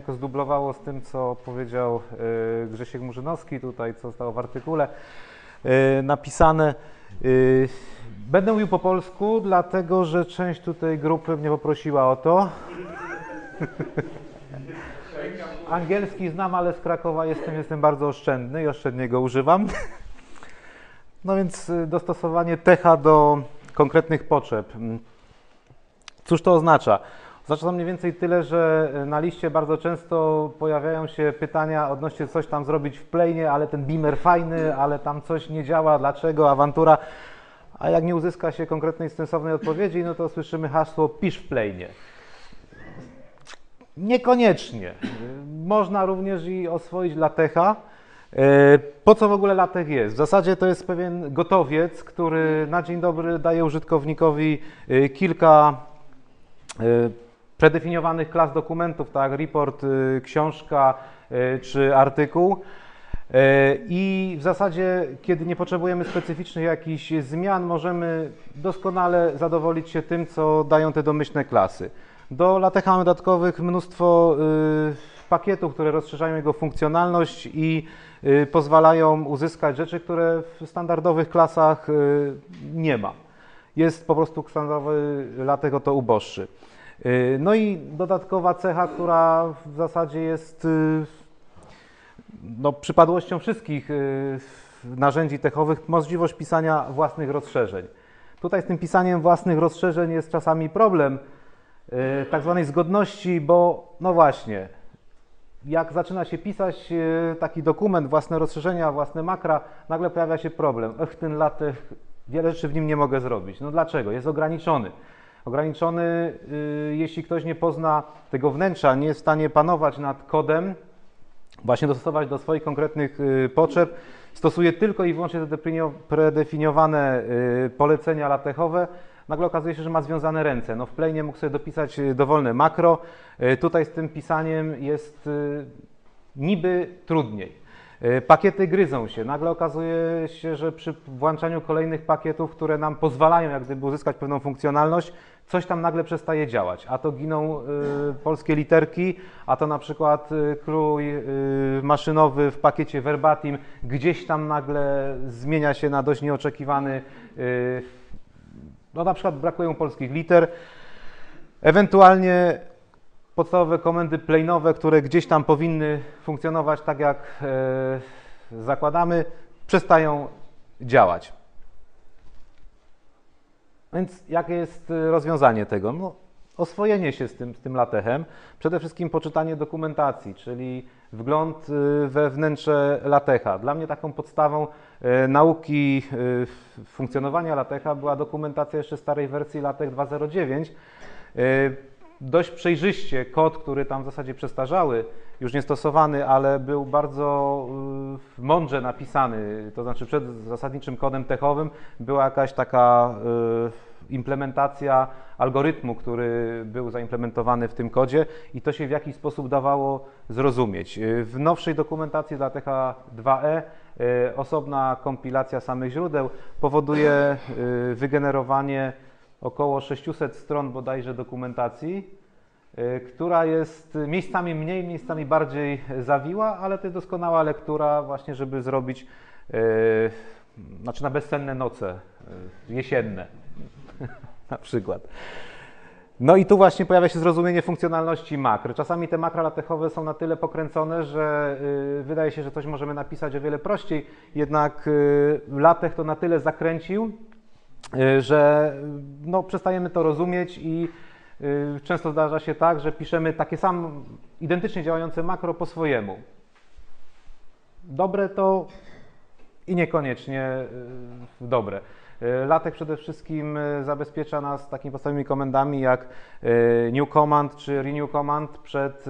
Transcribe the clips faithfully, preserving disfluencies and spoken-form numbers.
jako zdublowało z tym, co powiedział y, Grzesiek Murzynowski tutaj, co zostało w artykule y, napisane. Y, będę mówił po polsku, dlatego że część tutaj grupy mnie poprosiła o to. Angielski znam, ale z Krakowa jestem, jestem bardzo oszczędny i oszczędnie go używam. No więc dostosowanie techa do konkretnych potrzeb. Cóż to oznacza? Oznacza to mniej więcej tyle, że na liście bardzo często pojawiają się pytania odnośnie coś tam zrobić w plainie, ale ten beamer fajny, ale tam coś nie działa, dlaczego, awantura. A jak nie uzyska się konkretnej, sensownej odpowiedzi, no to słyszymy hasło pisz w plainie. Niekoniecznie. Można również i oswoić LaTeXa. Po co w ogóle LaTeX jest? W zasadzie to jest pewien gotowiec, który na dzień dobry daje użytkownikowi kilka predefiniowanych klas dokumentów, tak, report, książka czy artykuł. I w zasadzie, kiedy nie potrzebujemy specyficznych jakichś zmian, możemy doskonale zadowolić się tym, co dają te domyślne klasy. Do LaTeXa mamy dodatkowych mnóstwo y, pakietów, które rozszerzają jego funkcjonalność i y, pozwalają uzyskać rzeczy, które w standardowych klasach y, nie ma. Jest po prostu standardowy LaTeX o to uboższy. Y, no i dodatkowa cecha, która w zasadzie jest y, no, przypadłością wszystkich y, narzędzi techowych, możliwość pisania własnych rozszerzeń. Tutaj z tym pisaniem własnych rozszerzeń jest czasami problem tak zwanej zgodności, bo no właśnie, jak zaczyna się pisać taki dokument, własne rozszerzenia, własne makra, nagle pojawia się problem. Ech, ten LaTeX, wiele rzeczy w nim nie mogę zrobić. No dlaczego? Jest ograniczony. Ograniczony, jeśli ktoś nie pozna tego wnętrza, nie jest w stanie panować nad kodem, właśnie dostosować do swoich konkretnych potrzeb, stosuje tylko i wyłącznie te predefiniowane polecenia LaTeXowe, nagle okazuje się, że ma związane ręce. No w plainie mógł sobie dopisać dowolne makro. Tutaj z tym pisaniem jest niby trudniej. Pakiety gryzą się. Nagle okazuje się, że przy włączaniu kolejnych pakietów, które nam pozwalają jak gdyby uzyskać pewną funkcjonalność, coś tam nagle przestaje działać. A to giną y, polskie literki, a to na przykład y, krój y, maszynowy w pakiecie verbatim gdzieś tam nagle zmienia się na dość nieoczekiwany y, no na przykład brakują polskich liter, ewentualnie podstawowe komendy plainowe, które gdzieś tam powinny funkcjonować tak jak e, zakładamy, przestają działać. Więc jakie jest rozwiązanie tego? No, oswojenie się z tym, z tym LaTeXem, przede wszystkim poczytanie dokumentacji, czyli wgląd we wnętrze LaTeXa. Dla mnie taką podstawą e, nauki e, funkcjonowania LaTeXa była dokumentacja jeszcze starej wersji LaTeX dwa zero dziewięć. E, dość przejrzyście kod, który tam w zasadzie przestarzały, już niestosowany, ale był bardzo e, mądrze napisany, to znaczy przed zasadniczym kodem techowym była jakaś taka e, implementacja algorytmu, który był zaimplementowany w tym kodzie i to się w jakiś sposób dawało zrozumieć. W nowszej dokumentacji dla LaTeXa dwa E osobna kompilacja samych źródeł powoduje wygenerowanie około sześciuset stron bodajże dokumentacji, która jest miejscami mniej, miejscami bardziej zawiła, ale to jest doskonała lektura właśnie, żeby zrobić znaczy na bezsenne noce jesienne. Na przykład. No i tu właśnie pojawia się zrozumienie funkcjonalności makr. Czasami te makra LaTeXowe są na tyle pokręcone, że y, wydaje się, że coś możemy napisać o wiele prościej, jednak y, LaTeX to na tyle zakręcił, y, że no, przestajemy to rozumieć i y, często zdarza się tak, że piszemy takie same, identycznie działające makro po swojemu. Dobre to i niekoniecznie y, dobre. LaTeX przede wszystkim zabezpiecza nas takimi podstawowymi komendami jak new command czy renew command przed,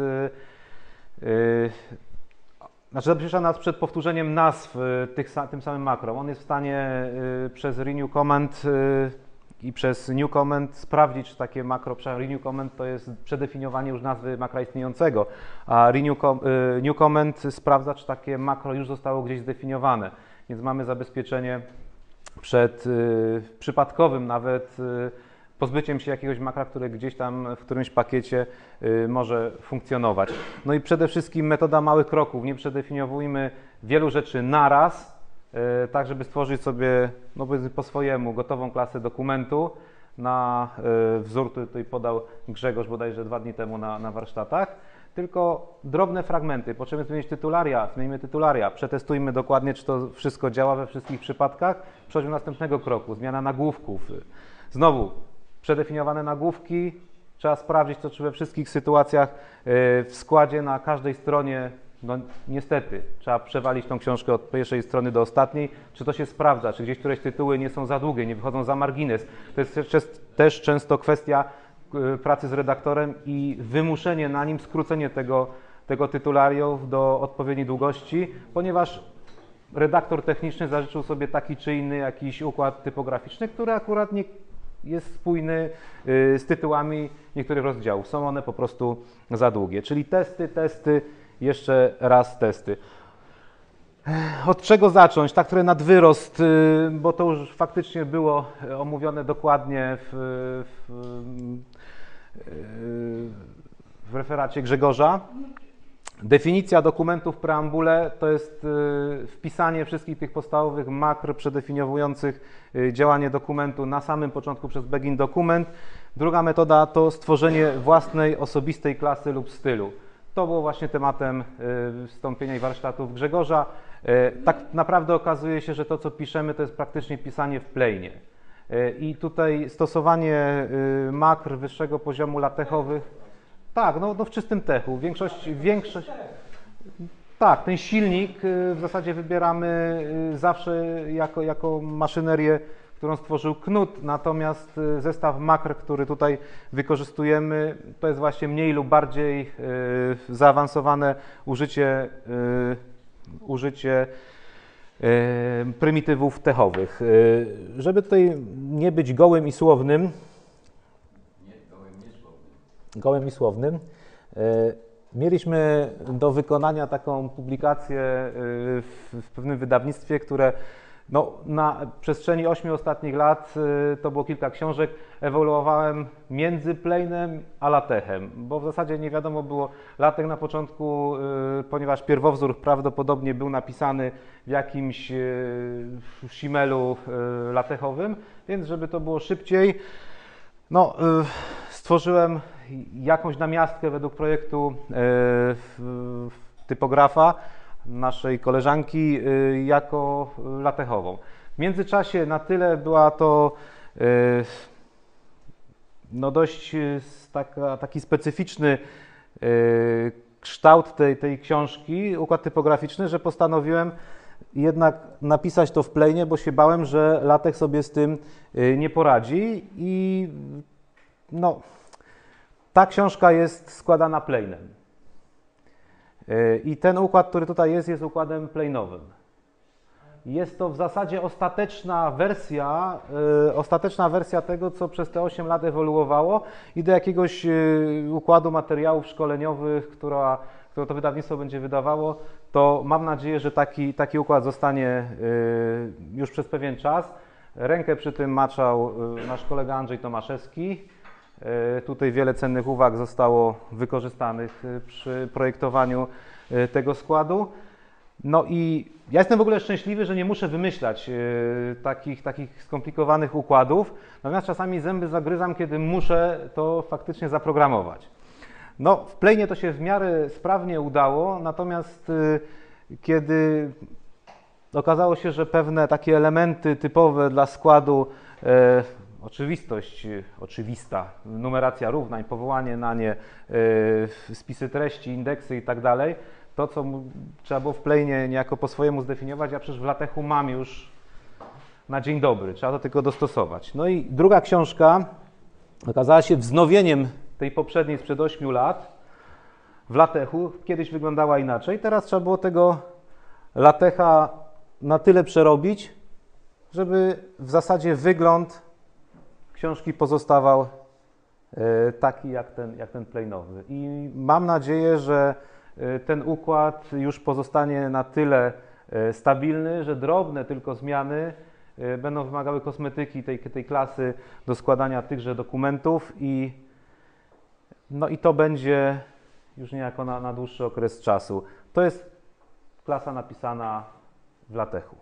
znaczy zabezpiecza nas przed powtórzeniem nazw tych, tym samym makrom. On jest w stanie przez renew command i przez new command sprawdzić, czy takie makro, renew command to jest przedefiniowanie już nazwy makra istniejącego, a renew new command sprawdza, czy takie makro już zostało gdzieś zdefiniowane, więc mamy zabezpieczenie przed y, przypadkowym nawet y, pozbyciem się jakiegoś makra, które gdzieś tam w którymś pakiecie może funkcjonować. No i przede wszystkim metoda małych kroków. Nie przedefiniowujmy wielu rzeczy naraz, tak żeby stworzyć sobie no po swojemu gotową klasę dokumentu na wzór, który tutaj podał Grzegorz bodajże dwa dni temu na, na warsztatach, tylko drobne fragmenty. Potrzebujemy zmienić tytularia, zmienimy tytularia, przetestujmy dokładnie, czy to wszystko działa we wszystkich przypadkach. Przejdźmy do następnego kroku, zmiana nagłówków. Znowu, przedefiniowane nagłówki, trzeba sprawdzić to, czy we wszystkich sytuacjach w składzie na każdej stronie, no niestety, trzeba przewalić tą książkę od pierwszej strony do ostatniej, czy to się sprawdza, czy gdzieś któreś tytuły nie są za długie, nie wychodzą za margines. To jest też często kwestia pracy z redaktorem i wymuszenie na nim, skrócenie tego, tego tytulariów do odpowiedniej długości, ponieważ redaktor techniczny zażyczył sobie taki czy inny jakiś układ typograficzny, który akurat nie jest spójny z tytułami niektórych rozdziałów. Są one po prostu za długie. Czyli testy, testy, jeszcze raz testy. Od czego zacząć? Tak trochę nad wyrost, bo to już faktycznie było omówione dokładnie w, w, w referacie Grzegorza. Definicja dokumentu w preambule to jest wpisanie wszystkich tych podstawowych makr przedefiniowujących działanie dokumentu na samym początku przez begin dokument. Druga metoda to stworzenie własnej osobistej klasy lub stylu. To było właśnie tematem wystąpienia i warsztatów Grzegorza. Tak naprawdę okazuje się, że to, co piszemy, to jest praktycznie pisanie w plainie. I tutaj stosowanie makr wyższego poziomu latechowych, tak, no, no w czystym techu. Większość, większość, tak, ten silnik w zasadzie wybieramy zawsze jako, jako maszynerię, którą stworzył Knut, natomiast zestaw makr, który tutaj wykorzystujemy, to jest właśnie mniej lub bardziej y, zaawansowane użycie, y, użycie y, prymitywów techowych. Y, żeby tutaj nie być gołym i słownym, nie, gołym, nie słownym. gołym i słownym, y, mieliśmy do wykonania taką publikację y, w, w pewnym wydawnictwie, które no, na przestrzeni ośmiu ostatnich lat y, to było kilka książek, ewoluowałem między plainem a latechem, bo w zasadzie nie wiadomo było, latek na początku, y, ponieważ pierwowzór prawdopodobnie był napisany w jakimś y, shimelu y, latechowym, więc żeby to było szybciej, no, y, stworzyłem jakąś namiastkę według projektu y, typografa naszej koleżanki jako latechową. W międzyczasie na tyle była to no dość taka, taki specyficzny kształt tej, tej książki, układ typograficzny, że postanowiłem jednak napisać to w plainie, bo się bałem, że LaTeX sobie z tym nie poradzi i no, ta książka jest składana plainem. I ten układ, który tutaj jest, jest układem plainowym. Jest to w zasadzie ostateczna wersja, yy, ostateczna wersja tego, co przez te osiem lat ewoluowało i do jakiegoś yy, układu materiałów szkoleniowych, która, które to wydawnictwo będzie wydawało, to mam nadzieję, że taki, taki układ zostanie yy, już przez pewien czas. Rękę przy tym maczał yy, nasz kolega Andrzej Tomaszewski. Tutaj wiele cennych uwag zostało wykorzystanych przy projektowaniu tego składu. No i ja jestem w ogóle szczęśliwy, że nie muszę wymyślać takich, takich skomplikowanych układów, natomiast czasami zęby zagryzam, kiedy muszę to faktycznie zaprogramować. No, w plainie to się w miarę sprawnie udało, natomiast kiedy okazało się, że pewne takie elementy typowe dla składu, oczywistość, oczywista, numeracja równań, powołanie na nie, yy, spisy treści, indeksy i tak dalej, to co trzeba było w plainie niejako po swojemu zdefiniować, ja przecież w latechu mam już na dzień dobry, trzeba to tylko dostosować. No i druga książka okazała się wznowieniem tej poprzedniej sprzed ośmiu lat w latechu, kiedyś wyglądała inaczej, teraz trzeba było tego latecha na tyle przerobić, żeby w zasadzie wygląd książki pozostawał taki jak ten, jak ten plainowy. I mam nadzieję, że ten układ już pozostanie na tyle stabilny, że drobne tylko zmiany będą wymagały kosmetyki tej, tej klasy do składania tychże dokumentów i, no i to będzie już niejako na, na dłuższy okres czasu. To jest klasa napisana w LaTeXu.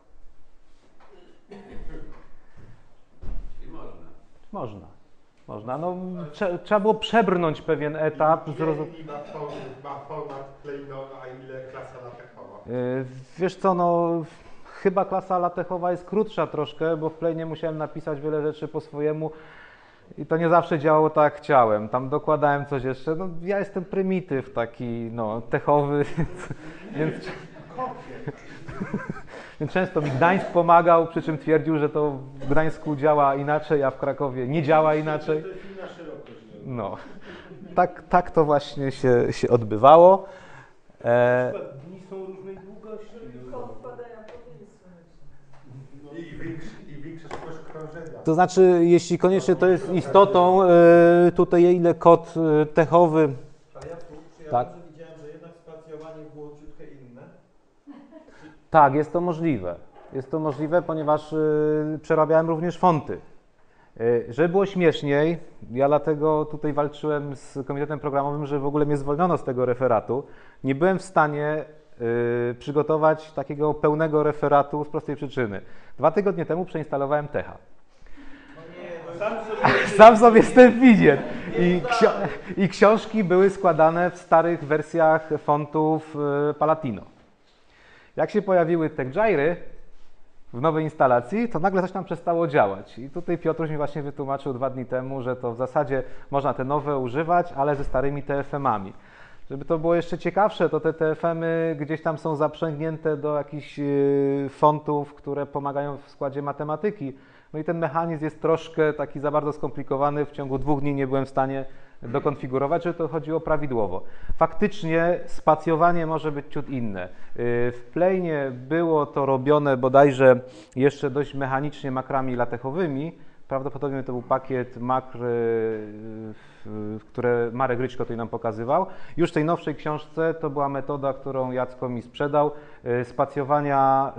Czyli można. Można. Można. No, trze, trzeba było przebrnąć pewien etap. Ile ma, form, ma format plainowy, a ile klasa LaTeXowa? Yy, wiesz co, no chyba klasa LaTeXowa jest krótsza troszkę, bo w Plainie musiałem napisać wiele rzeczy po swojemu i to nie zawsze działało tak jak chciałem. Tam dokładałem coś jeszcze. No, ja jestem prymityw taki, no, techowy, więc, więc często mi Gdańsk pomagał, przy czym twierdził, że to w Gdańsku działa inaczej, a w Krakowie nie działa inaczej. No, tak, tak to właśnie się, się odbywało. E, Dni są różnej długości. I większy, i większa szybkość krążenia. To znaczy, jeśli koniecznie to jest istotą, e, tutaj ile kod e, techowy. Ale ja tu przyjadłem, Tak. że widziałem, że jednak spacjowanie było ciutkę inne. Tak, jest to możliwe. Jest to możliwe, ponieważ y, przerabiałem również fonty. Y, żeby było śmieszniej, ja dlatego tutaj walczyłem z komitetem programowym, że w ogóle mnie zwolniono z tego referatu. Nie byłem w stanie y, przygotować takiego pełnego referatu z prostej przyczyny. Dwa tygodnie temu przeinstalowałem Techa. Sam sobie jestem winien. I, ksio I książki były składane w starych wersjach fontów y, Palatino. Jak się pojawiły te giry w nowej instalacji, to nagle coś tam przestało działać. I tutaj Piotruś mi właśnie wytłumaczył dwa dni temu, że to w zasadzie można te nowe używać, ale ze starymi T F M-ami. Żeby to było jeszcze ciekawsze, to te T F M-y gdzieś tam są zaprzęgnięte do jakichś yy, fontów, które pomagają w składzie matematyki. No i ten mechanizm jest troszkę taki za bardzo skomplikowany. W ciągu dwóch dni nie byłem w stanie dokonfigurować, żeby to chodziło prawidłowo. Faktycznie spacjowanie może być ciut inne. W Plainie było to robione bodajże jeszcze dość mechanicznie makrami latechowymi. Prawdopodobnie to był pakiet makr, które Marek Ryczko tutaj nam pokazywał. Już w tej nowszej książce to była metoda, którą Jacko mi sprzedał, spacjowania,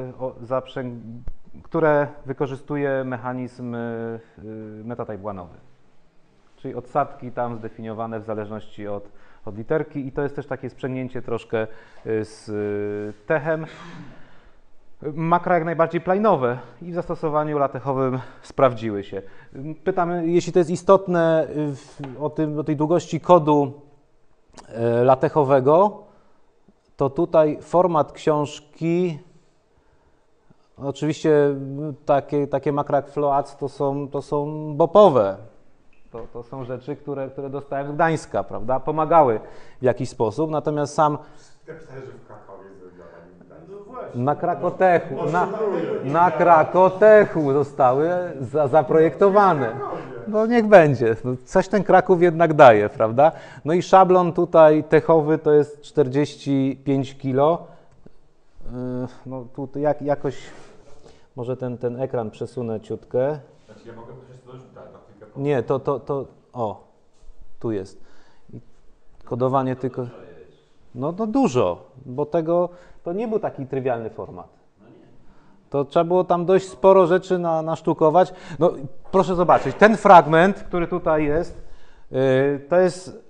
które wykorzystuje mechanizm metatype-łanowy. Czyli odsadki tam zdefiniowane w zależności od, od literki i to jest też takie sprzęgnięcie troszkę z techem. Makra jak najbardziej plainowe i w zastosowaniu latechowym sprawdziły się. Pytam, jeśli to jest istotne o, tym, o tej długości kodu latechowego, to tutaj format książki, oczywiście takie, takie makra jak floats to są, to są bopowe. To, to są rzeczy, które, które dostałem z Gdańska, prawda? Pomagały w jakiś sposób, natomiast sam Napisałeś, że w Krakowie zrobiona. No właśnie. na Krakotechu, na, na Krakotechu zostały za, zaprojektowane. No niech będzie, no, coś ten Kraków jednak daje, prawda? No i szablon tutaj techowy to jest czterdzieści pięć kilo. No tu jak, jakoś, może ten, ten ekran przesunę ciutkę. Znaczy ja mogę coś dorzucać na chwilkę. Nie, to, to, to, o, tu jest. Kodowanie tylko, no, no dużo, bo tego, to nie był taki trywialny format. To trzeba było tam dość sporo rzeczy na, nasztukować. No proszę zobaczyć, ten fragment, który tutaj jest, yy, to jest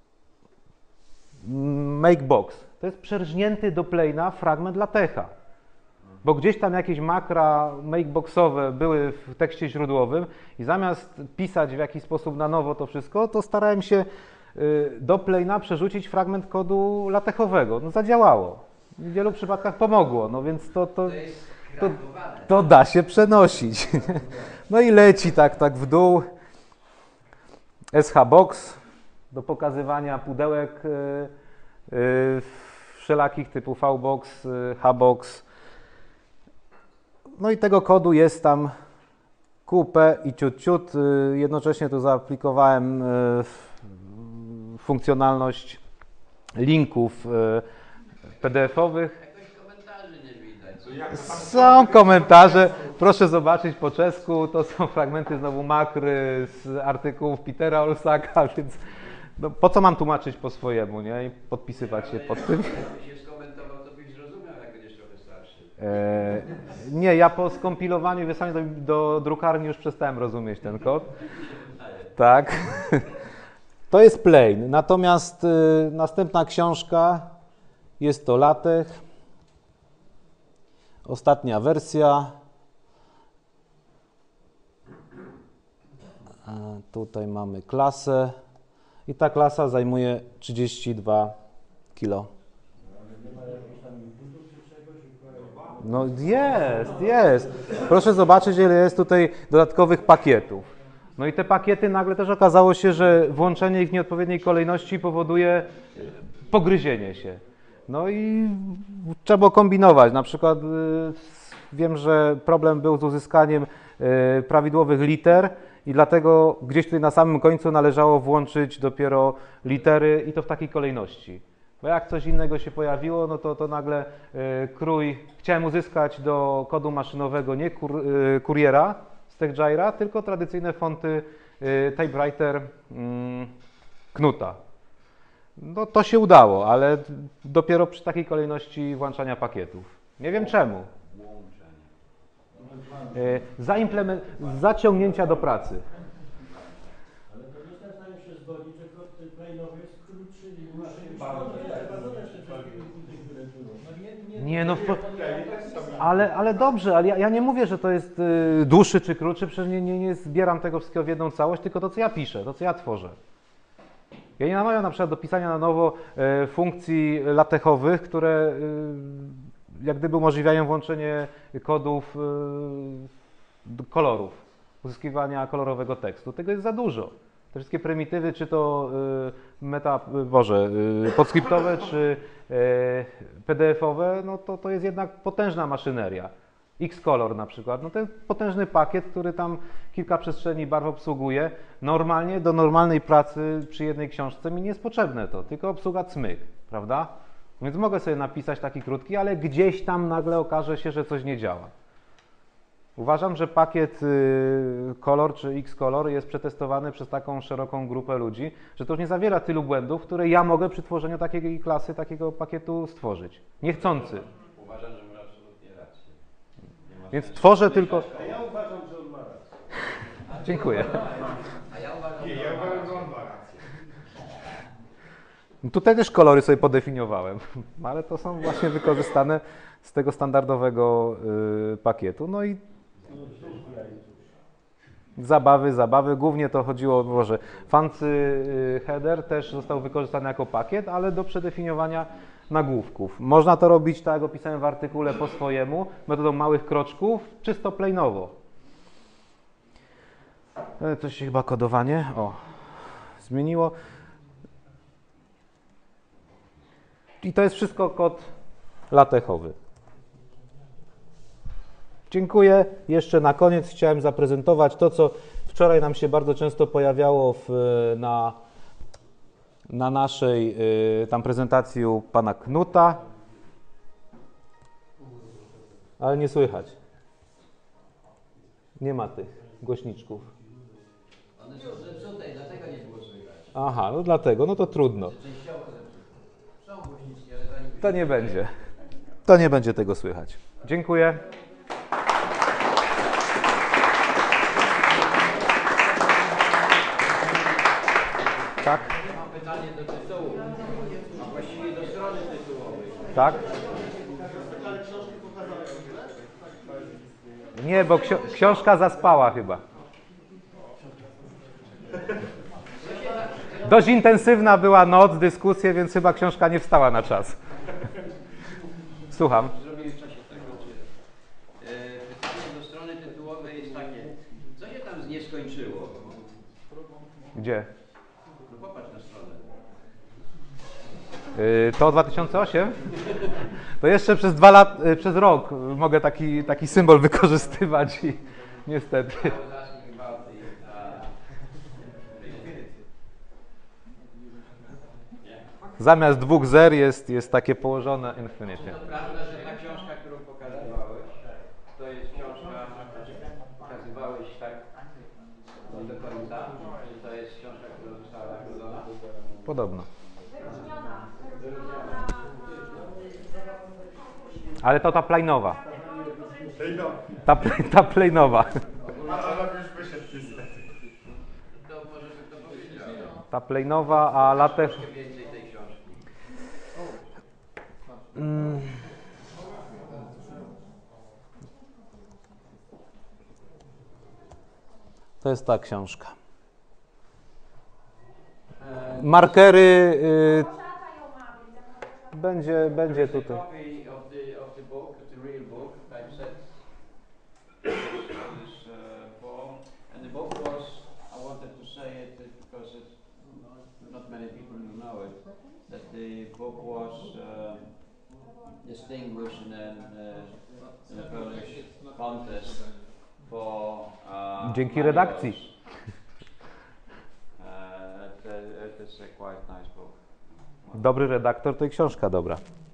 makebox. To jest przerżnięty do Plaina fragment LaTeXa. Bo gdzieś tam jakieś makra makeboxowe były w tekście źródłowym i zamiast pisać w jakiś sposób na nowo to wszystko, to starałem się do Plaina przerzucić fragment kodu latechowego. No zadziałało. W wielu przypadkach pomogło, no więc to, to, to, to da się przenosić. No i leci tak, tak w dół. S H Box do pokazywania pudełek wszelakich typu V-Box, H-Box. No i tego kodu jest tam kupę i ciut, ciut. Jednocześnie tu zaaplikowałem funkcjonalność linków P D F-owych. Jakoś komentarzy nie widać. Są komentarze, proszę zobaczyć po czesku, to są fragmenty znowu makry z artykułów Petera Olsaka, więc no, po co mam tłumaczyć po swojemu, nie? I podpisywać się pod tym. Jakbyś je skomentował, to byś zrozumiał, jak będziesz trochę starszy. E, nie, ja po skompilowaniu i wysłaniu do, do drukarni już przestałem rozumieć ten kod. Tak. To jest plain. Natomiast y, następna książka jest to LaTeX. Ostatnia wersja. A tutaj mamy klasę. I ta klasa zajmuje trzydzieści dwa kilo. No jest, jest. Proszę zobaczyć, ile jest tutaj dodatkowych pakietów. No i te pakiety nagle też okazało się, że włączenie ich w nieodpowiedniej kolejności powoduje pogryzienie się. No i trzeba było kombinować. Na przykład y, wiem, że problem był z uzyskaniem y, prawidłowych liter i dlatego gdzieś tutaj na samym końcu należało włączyć dopiero litery i to w takiej kolejności. Bo jak coś innego się pojawiło, no to, to nagle y, krój, chciałem uzyskać do kodu maszynowego nie kur, y, kuriera z TechGyra, tylko tradycyjne fonty y, typewriter y, Knuta. No to się udało, ale dopiero przy takiej kolejności włączania pakietów. Nie wiem czemu. Y, zaimplement- zaciągnięcia do pracy. Ale to nie jestem w stanie się zgodzić, że kod plainowy jest krótszy i dłuższy niż kod. Trzeba dodać te wszystkie punkty, które tu są. Nie no, w- ale, ale dobrze, ale ja, ja nie mówię, że to jest y, dłuższy czy krótszy, przecież nie, nie, nie zbieram tego wszystkiego w jedną całość, tylko to, co ja piszę, to, co ja tworzę. Ja nie namawiam na przykład do pisania na nowo y, funkcji latechowych, które y, jak gdyby umożliwiają włączenie kodów y, kolorów, uzyskiwania kolorowego tekstu. Tego jest za dużo. Te wszystkie prymitywy, czy to y, meta, y, Boże, y, podskryptowe, czy y, P D F-owe, no to, to jest jednak potężna maszyneria. Xcolor na przykład, no to jest potężny pakiet, który tam kilka przestrzeni barw obsługuje. Normalnie do normalnej pracy przy jednej książce mi nie jest potrzebne to, tylko obsługa cmyk, prawda? Więc mogę sobie napisać taki krótki, ale gdzieś tam nagle okaże się, że coś nie działa. Uważam, że pakiet y, Color czy Xcolor jest przetestowany przez taką szeroką grupę ludzi, że to już nie zawiera tylu błędów, które ja mogę przy tworzeniu takiej klasy, takiego pakietu stworzyć. Niechcący. Uważam, że masz absolutnie rację. Nie ma Więc sensu tworzę tylko... A ja uważam, że on ma rację. Dziękuję. A ja uważam, Nie, że ja on ma uważam, że rację. on ma rację. Tutaj też kolory sobie podefiniowałem, ale to są właśnie wykorzystane z tego standardowego y, pakietu. No i zabawy, zabawy. Głównie to chodziło, może fancy y, header też został wykorzystany jako pakiet, ale do przedefiniowania nagłówków. Można to robić, tak jak opisałem w artykule, po swojemu, metodą małych kroczków, czysto plainowo. E, Coś się chyba kodowanie, o, zmieniło. I to jest wszystko kod latechowy. Dziękuję. Jeszcze na koniec chciałem zaprezentować to, co wczoraj nam się bardzo często pojawiało w, na, na naszej y, tam prezentacji u pana Knuta, ale nie słychać. Nie ma tych głośniczków. One są zepsute i dlatego nie było słychać. Aha, no dlatego, no to trudno. Częściowo zepsute. Są głośniczki, ale to nie To nie będzie. To nie będzie tego słychać. Dziękuję. Tak? Mam pytanie do tytułu, a właściwie do strony tytułowej. Tak? Nie, bo ksio- książka zaspała chyba. Dość intensywna była noc, dyskusje, więc chyba książka nie wstała na czas. Słucham. Zrobię w czasie tego, czy e, pytanie do strony tytułowej jest takie, co się tam z nie skończyło? Gdzie? No popatrz na stronę. Yy, to dwa tysiące osiem? To jeszcze przez dwa lat, yy, przez rok mogę taki, taki symbol wykorzystywać i niestety. Zacznij gwałty i a... Zamiast dwóch zer jest, jest takie położone infinitnie. To prawda, że ta książka, którą pokazywałeś, to jest książka, pokazywałeś tak nie do końca, czy to jest książka, która została nagrodzona? Podobno. Ale to ta plainowa. Klejno. Ta, ple- ta plejnowa. Katalog już wyszedł niestety. To może by to powiedział. Ta plejnowa, a LaTeX... Troszkę więcej tej książki. Mm. To jest ta książka. E, Markery y, będzie, będzie There is a tutaj. copy of the of the book, the real book, typeset. This uh, form, and the book was. I wanted to say it because it's not many people who know it. That the book was uh, distinguished in a, uh, in a Polish contest for. Uh, Dzięki manuals. redakcji. Uh, it, uh, it is a quite nice book. Dobry redaktor to i książka dobra.